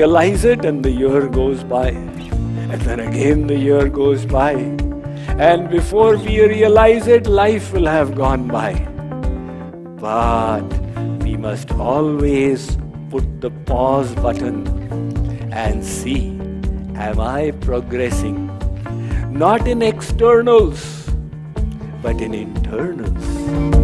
realize it and the year goes by. And then again the year goes by. And before we realize it, life will have gone by. But we must always put the pause button and see, am I progressing? Not in externals, but in internals.